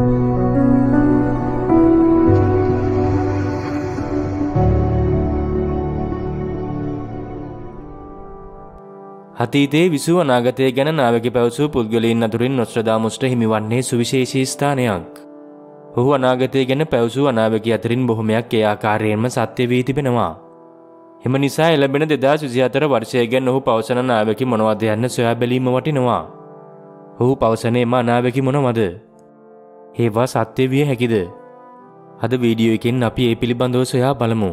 අතීතයේ විසූ අනාගතය ගැන නාවක පැවසූ පුද්ගලයන් අතුරින් නොස්ට්‍රදාමුස්ට හිමිවන්නේ සුවිශේෂී ස්ථානයක්. ඔහු අනාගතය ගැන පැවසූ අනාවක අතරින් බොහොමයක් ඒ ආකාරයෙන්ම සත්‍ය වී තිබෙනවා. එම නිසා එළඹෙන 2024 වර්ෂය ගැන ඔහු පවසන නාවක මොනවද යන්න සොයා බැලීම වටිනවා. ඔහු පවසන එම අනාවක මොනවද? ඒවා සත්‍ය විය හැකිද? අද වීඩියෝ එකෙන් අපි ඒ පිළිබඳව සොයා බලමු.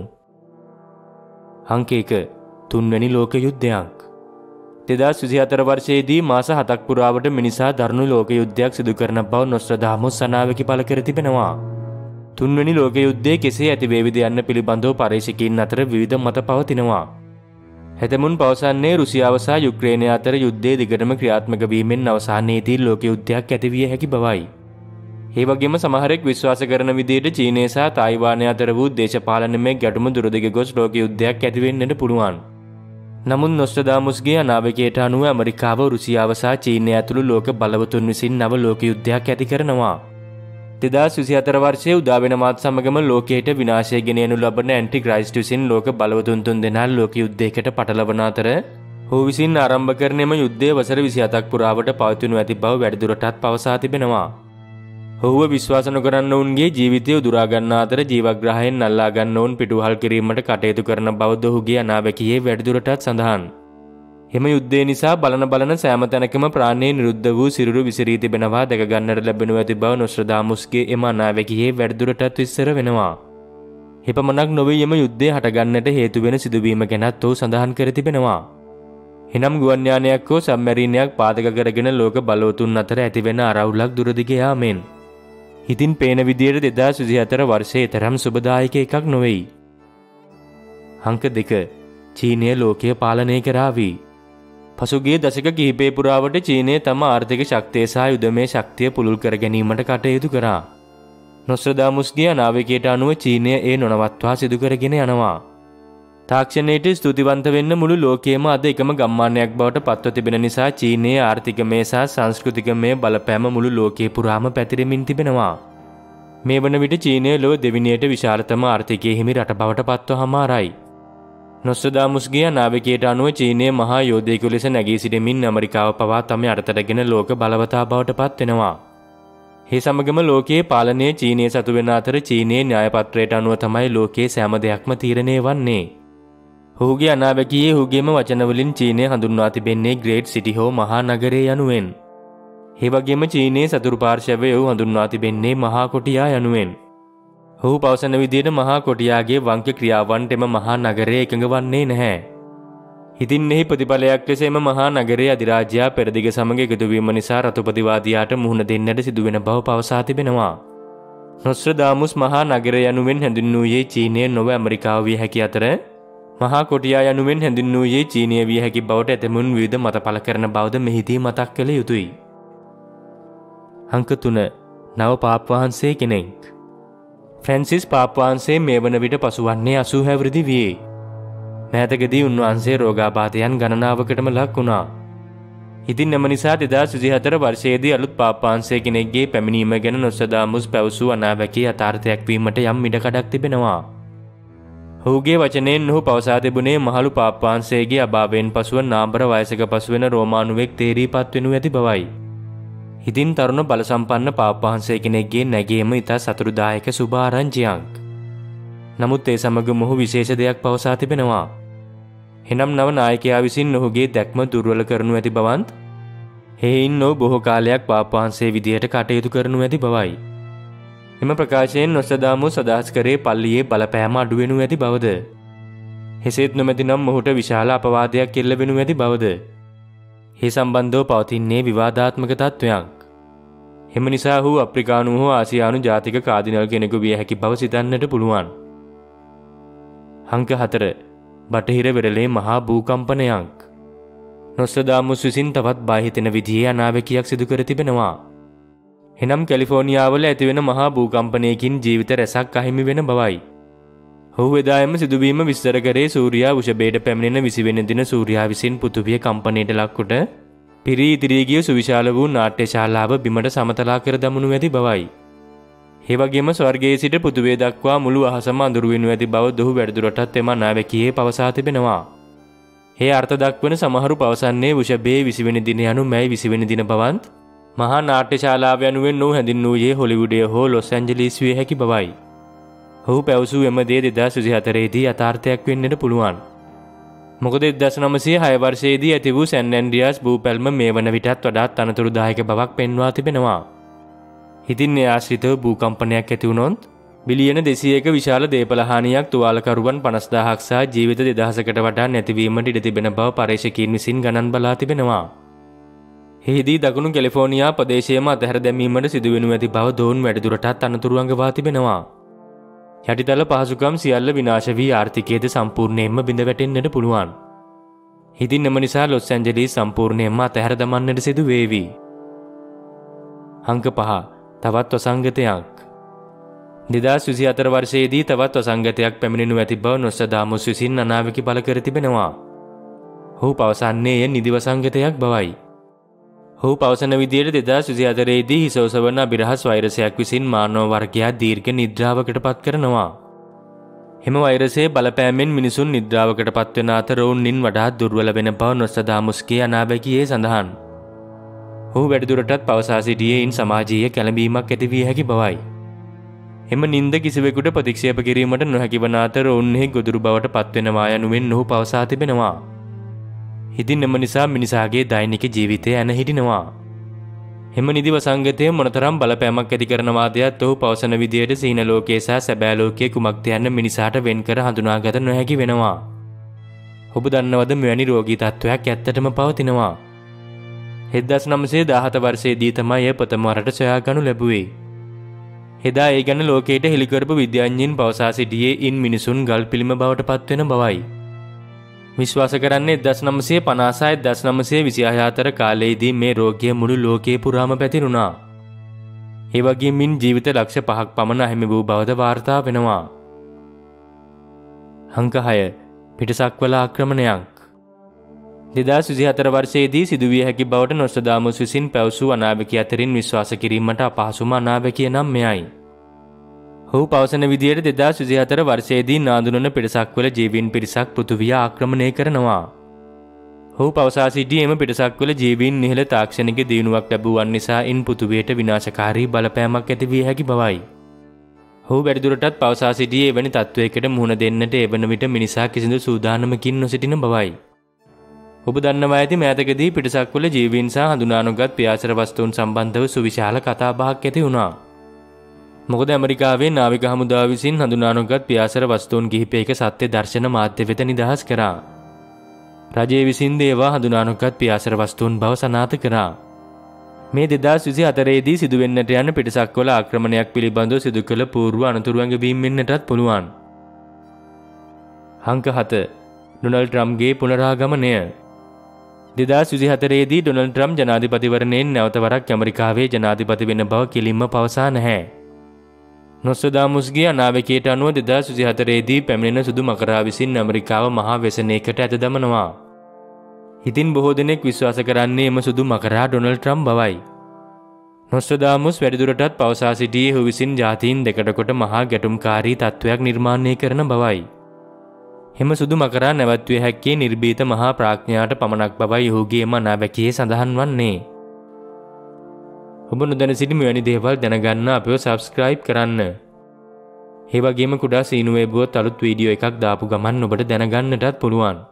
අංක 1. තුන්වැනි ලෝක යුද්ධයක්. 2024 වර්ෂයේදී මාස 7ක් පුරාවට මිනිසා දරුණු ලෝක යුද්ධයක් සිදු කරන බව නොස්ට්‍රදාමුස් අනාවකි පළ කර තිබෙනවා. තුන්වෙනි ලෝක යුද්ධය කෙසේ ඇතිවේවිද යන්න පිළිබඳව පරීක්ෂකයින් අතර විවිධ මත පවතිනවා. හැතැමුන් පවසන්නේ රුසියාව සහ යුක්‍රේනය අතර යුද්ධයේ දිගටම ක්‍රියාත්මක වීමෙන් අවසානයේදී ලෝක යුද්ධයක් ඇතිවිය හැකි බවයි. ඒ වගේම සමහරෙක් විශ්වාස කරන විදිහට චීනය සහ තායිවානය අතර වූ දේශපාලනමය ගැටුම දුරදිග ගොස් ලෝක යුද්ධයක් ඇතිවෙන්නට පුළුවන්. නමුත් නොස්ට්‍රදාමුස්ගේ අනාවකයට අනුව ඇමරිකාව රුසියාව සහ චීනය ඇතුළු ලෝක බලවතුන් විසින් නව ලෝක යුද්ධයක් ඇති කරනවා. 2024 වර්ෂයේ උදා වෙන මාත් සමගම ලෝකයට විනාශය ගෙන යනු ලබන ඇන්ටි ක්‍රයිස්ට් විසින් ලෝක බලවතුන් තුන්දෙනා ලෝක යුද්ධයකට පටලවන අතර ඔහු විසින් ආරම්භ කරන එම යුද්ධය වසර 27ක් පුරාවට පවතිනු ඇති බව වැඩිදුරටත් පවසා තිබෙනවා. ඔහුව විශ්වාස නොකරන ඔවුන්ගේ ජීවිතය උදුරා ගන්නා අතර ජීවග්‍රහයෙන් අල්ලා ගන්න ඔවුන් පිටුවහල් කිරීමට කටයුතු කරන බවද ඔහුගේ අනාවැකියේ වැඩිදුරටත් සඳහන්. එම යුද්ධය නිසා බලන සෑම තැනකම ප්‍රාණය නිරුද්ධ වූ සිරුරු විසිරී තිබෙනවා දැක ගන්නට ලැබෙනු ඇති බව නොස්ට්‍රදාමුස්ගේ එම අනාවැකියේ වැඩිදුරටත් විස්තර වෙනවා. එපමණක් නොවේ එම යුද්ධය හටගන්නට හේතු වෙන සිදුවීම ගැනත් ඔහු සඳහන් කර තිබෙනවා. එනම් ගුවන් යානයක් හෝ සබ්මැරීනයක් පාදක කරගෙන ලෝක බලවතුන් අතර ඇතිවෙන අරවුලක් දුරදිග යාමෙන්. ඉතින් පේන විදියට 2024 වර්ෂයේ තරම් සුබදායක එකක් නොවේයි. අංක 2. චීනය ලෝකය පාලනය කරાવી. පසුගිය දශක කිහිපය පුරාවට චීනය තම ආර්ථික ශක්තිය සහ යුදමය ශක්තිය පුළුල් කර ගැනීමට කටයුතු කරා. නොස්ට්‍රදාමුස්ගේ අනාවකයට අනුව චීනය ඒ නොනවත්වා සිදු කරගෙන යනවා. තාක්ෂණයට ස්තුතිවන්ත වෙන්න මුළු ලෝකයේම අද එකම ගම්මානයක් බවට පත්ව තිබෙන නිසා චීනයේ ආර්ථිකමය සහ සංස්කෘතිකමය බලපෑම මුළු ලෝකයේ පුරාම පැතිරෙමින් තිබෙනවා. මේ වන විට චීනය ලොව දෙවිනියට විශාලතම ආර්ථිකයේ හිමි රට බවට පත්ව හමාරයි. නොස්ට්‍රදාමුස්ගේ අනාවකයට අනුව චීනය මහා යෝධයෙකු ලෙස නැගී සිටමින් ඇමරිකාව පවා තම යටතටගෙන ලෝක බලවතා බවට පත් වෙනවා. ඒ සමගම ලෝකයේ පාලනය චීනය සතු වෙන අතර චීනයේ න්‍යායපත්‍රයට අනුව තමයි ලෝකයේ සෑම දෙයක්ම තීරණය වන්නේ. ඔහුගේ අනාවැකියේ ඔහුගේම වචනවලින් චීනය හඳුන්වා තිබෙන්නේ ග්‍රේට් සිටි හෝ මහා නගරය යනුවෙන්. ඒ වගේම චීනයේ සතුරු පාර්ශවය ඔහු හඳුන්වා තිබෙන්නේ මහා කොටියා යනුවෙන්. ඔහු පවසන විදිහට මහා කොටියාගේ වංක ක්‍රියාවන්ට එම මහා නගරය එකඟ වන්නේ නැහැ. ඉතින් එහි ප්‍රතිඵලයක් ලෙස එම මහා නගරයේ අධිරාජ්‍යයා පෙරදිග සමග එකතු වීම නිසා රතුපතිවාදියාට මුහුණ දෙන්නට සිදුවෙන බව පවසා තිබෙනවා. නොස්ට්‍රදාමුස් මහා නගරය යනුවෙන් හැඳින්වූයේ චීනය නොව ඇමරිකාව විය හැකි අතර මහා කොටියා යනුවෙන් හැඳින්වූයේ චීනය විය හැකි බවට ඇතැමුන් විවිධ මත පළ කරන බවද මෙහිදී මතක් කළ යුතුයි. අංක 3. නව පාප් වහන්සේ කෙනෙක්. ෆ්‍රැන්සිස් පාප් වහන්සේ මේ වන විට පසුවන්නේ 80 හැවිරිදි වියේ. මෑතකදී උන්වහන්සේ රෝගාබාධයන් ගණනාවකටම ලක් වුණා. ඉතින් එම නිසා 2024 වර්ෂයේදී අලුත් පාප් වහන්සේ කෙනෙක්ගේ පැමිණීම ගැන නොස්ට්‍රදාමුස් පැවසූ අනාවැකී යථාර්ථයක් වීමට යම් ඉඩකඩක් තිබෙනවා. ඔහුගේ වචනයෙන් ඔහු පවසා තිබුණේ මහලු පාප් වහන්සේගේ අභාවයෙන් පසුව නාඹර වයසක පසුවෙන රෝමානුවෙක් තේරීපත් වෙනු ඇති බවයි. ඉතින් තරුණ බලසම්පන්න පාප් වහන්සේ කෙනෙක්ගේ නැගීම ඉතා සතුටුදායක සුභ ආරංචියක්. නමුත් ඒ සමගම ඔහු විශේෂ දෙයක් පවසා තිබෙනවා. එනම් නව නායකයා විසින් ඔහුගේ දැක්ම දුර්වල කරනු ඇති බවත්, හේයින් ඔහු බොහෝ කාලයක් පාප් වහන්සේ විදියට කටයුතු කරනු ඇති බවයි. එම ප්‍රකාශයෙන් නොස්ට්‍රදාමුස් අදහස් කරේ පල්ලියේ බලපෑම අඩු වෙනු ඇති බවද. එසේත් නොමැතිනම් ඔහුට විශාල අපවාදයක් එල්ල වෙනු ඇති බවද. ඒ සම්බන්ධව පවතින්නේ විවාදාත්මක තත්ත්වයක්. එම නිසා ඔහු අප්‍රිකානු හෝ ආසියානු ජාතික කාදිනල් කෙනෙකු විය හැකි බව සිතන්නට පුළුවන්. අංක 4. බටහිර වෙරළේ මහා භූකම්පනයක්. නොස්ට්‍රදාමුස් විසින් තවත් බය හිතෙන විදිහේ අනාවැකියක් සිදු කර තිබෙනවා. එනම් කැලිෆෝනියාවල ඇතිවෙන මහා භූකම්පනයකින් ජීවිත රැසක් අහිමි වෙන බවයි. ඔහු එදායම සිදුවීම විස්තර කරේ සූර්යා වෘෂභයට පැමිණෙන 20 වෙනි දින සූර්යා විසින් පෘථිවිය කම්පනයට ලක්කොට පිරී ඉදිරී ගිය සුවිශාල වූ නාට්‍ය ශාලාව බිමට සමතලා කර දමනු ඇති බවයි. ඒ වගේම ස්වර්ගයේ සිට පෘථිවිය දක්වා මුළු අහසම අඳුරු වෙනු ඇති බව ඔහු වැඩිදුරටත් එම අනාවැකියේ පවසා තිබෙනවා. ඒ අර්ථ දක්වන සමහරු පවසන්නේ වෘෂභයේ 20 වෙනි දින යනු මැයි 20 වෙනි දින බවත් මහා නාට්‍ය ශාලාව යනුවෙන් ඔහු හැඳින්වූයේ හොලිවුඩයේ හෝ ලොස් ඇන්ජලිස් විය හැකි බවයි. ඔහු පැවසූ එම දේ 2024 දී යථාර්ථයක් වෙන්නට පුළුවන්. මොකද 1906 වර්ෂයේදී ඇති වූ සැන් ඇන්ඩ්‍රියාස් භූපැල්ම මේ වන විටත් වඩාත් අනතුරුදායක බවක් පෙන්වා තිබෙනවා. ඉතින් ඒ ආශ්‍රිතව භූකම්පනයක් ඇති වුණොත් බිලියන 200ක විශාල දේපල හානියක් තුවාලකරුවන් 50000ක් සහ ජීවිත 2000කට වඩා නැතිවීමට ඉඩ තිබෙන බව පර්යේෂකයන් විසින් ගණන් බලා තිබෙනවා. එහිදී දකුණු කැලිෆෝනියා ප්‍රදේශයේම අතහැර දැමීමට සිදුවෙනු ඇති බව දෝන් වැඩිදුරටත් අනතුරු අඟවා තිබෙනවා. යටිතල පහසුකම් සියල්ල විනාශ වී ආර්ථිකයේද සම්පූර්ණයෙන්ම බිඳ වැටෙන්නට පුළුවන්. ඉතින් එම නිසා ලොස් ඇන්ජලිස් සම්පූර්ණයෙන්ම අතහැර දමන්නට සිදු වේවි. අංක 5 තවත් වසංගතයක්. 2024 වර්ෂයේදී තවත් වසංගතයක් පැමිණෙනු ඇති බව නොස්ට්‍රාඩාමස් විසින් අනාවැකි පළ කර තිබෙනවා. ඔහු පවසන්නේ එය නිදි වසංගතයක් බවයි. ඔහු පවසන විදියට 2024 දී හිස ඔසවන අබිරහස් වෛරසයක් විසින් මානව වර්ගයා දීර්ඝ නිද්‍රාවකට පත් කරනවා. එම වෛරසයේ බලපෑමෙන් මිනිසුන් නිද්‍රාවකට පත්වන අතර ඔවුන්ින් වඩාත් දුර්වල වෙන බව නොස්ට්‍රාඩාමස්ගේ අනාවැකියේ සඳහන්. ඔහු වැඩිදුරටත් පවසා සිටියේ ඉන් සමාජීය කැළඹීමක් ඇති විය හැකි බවයි. එම නින්ද කිසිවෙකුට ප්‍රතික්ෂේප කිරීමට නොහැකි වන අතර ඔවුන්හි ගොදුරු බවට පත්වෙනවා යනුවෙන් ඔහු පවසා තිබෙනවා. ඉතින් එම නිසා මිනිසාගේ දෛනික ජීවිතය ඇන හිටිනවා. එම නිදි වසංගතය මොනතරම් බලපෑමක් ඇති කරනවාදයත් ඔහු පවසන විදියට සීන ලෝකයේ සහ සැබෑ ලෝකයේ කුමක්ද යන්න මිනිසාට වෙන්කර හඳුනාගත නොහැකි වෙනවා. ඔබ දන්නවද මෙවැනි රෝගී තත්ත්වයක් ඇත්තටම පවතිනවා? 1917 වර්ෂයේදී තමයි එය ප්‍රථම වරට සොයාගනු ලැබුවේ. එදා ඒ ගැන ලෝකයට හෙළිකරපු විද්‍යාඥයින් පවසා සිටියේ ඉන් මිනිසුන් ගල් පිළිම බවට පත්වෙන බවයි. විශ්වාස කරන්නේ 1950 සහ 1926 අතර කාලයේදී මේ රෝගය මුළු ලෝකයේ පුරාම පැතිරුණා. ඒ වගේම මින් ජීවිත ලක්ෂ 5ක් පමණ අහිමි වූ බවද වාර්තා වෙනවා. අංක 6 පිටසක්වල ආක්‍රමණයක්. 2024 වර්ෂයේදී සිදුවිය හැකි බවට නොස්ට්‍රාඩාමස් විසින් පැවසූ අනාවැකිය අතරින් විශ්වාස කිරීමට අපහසුම අනාවැකිය නම් මෙයයි. ඔහු පවසන විදියට 2024 වර්ෂයේදී නාඳුනන පිටසක්වල ජීවීන් පිරිසක් පෘථිවිය ආක්‍රමණය කරනවා. ඔහු පවසා සිටි එම පිටසක්වල ජීවීන් ඉහළ තාක්ෂණික දියුණුවක් ලැබුවන් නිසා ඉන් පෘථිවියට විනාශකාරී බලපෑමක් ඇති විය හැකි බවයි. ඔහු වැඩිදුරටත් පවසා සිටියේ එවැනි තත්ත්වයකට මුහුණ දෙන්නට එවන විට මිනිසා කිසිදු සූදානමකින් නොසිටින බවයි. ඔබ දන්නවා ඇති මෑතකදී පිටසක්වල ජීවීන් සහ හඳුනා නොගත් පියාසර වස්තුන් සම්බන්ධව සුවිශාල කතාබහක් ඇති වුණා. මොකද ඇමරිකාවේ නාවික හමුදාව විසින් හඳුනා නොගත් පියාසර වස්තුන් කිහිපයක සත්‍ය දර්ශන මාධ්‍ය වෙත නිදහස් කරා. රජය විසින් ඒවා හඳුනා නොගත් පියාසර වස්තුන් බව සනාථ කරා. මේ 2024 දී සිදුවෙන්නට යන පිටසක්වල ආක්‍රමණයක් පිළිබඳව සිදු කළ පූර්ව අනතුරු ඇඟවීම් වෙන්නටත් පුළුවන්. අංක 7 ඩොනල්ඩ් ට්‍රම්ප්ගේ පුනරාගමනය. 2024 දී ඩොනල්ඩ් ට්‍රම්ප් ජනාධිපතිවරණයෙන් නැවත වරක් ඇමරිකාවේ ජනාධිපති වෙන බව කිලින්ම පවසා නැහැ. නොස්ට්‍රාඩාමස්ගේ අනාවැකියට අනුව 2024 දී පැමිණෙන සුදු මකරා විසින් ඇමරිකාව මහා ව්‍යසනයකට ඇද දමනවා. ඉතින් බොහෝ දෙනෙක් විශ්වාස කරන්නේ එම සුදු මකරා ඩොනල්ඩ් ට්‍රම්ප් බවයි. නොස්ට්‍රාඩාමස් වැඩිදුරටත් පවසා සිටියේ ඔහු විසින් ජාතීන් දෙකට කොට මහා ගැටුම්කාරී තත්ත්වයක් නිර්මාණය කරන බවයි. එම සුදු මකරා නැවැත්විය හැක්කේ නිර්භීත මහා ප්‍රඥාට පමණක් බවයි ඔහුගේ අනාවැකියේ සඳහන් වන්නේ. ඔබ නොදැන සිටි මෙවැනි දේවල් දැනගන්න අපිව සබ්ස්ක්‍රයිබ් කරන්න. ඒ වගේම කුඩා සීනුවේ බුවත් අලුත් වීඩියෝ එකක් දාපු ගමන් ඔබට දැනගන්නටත් පුළුවන්.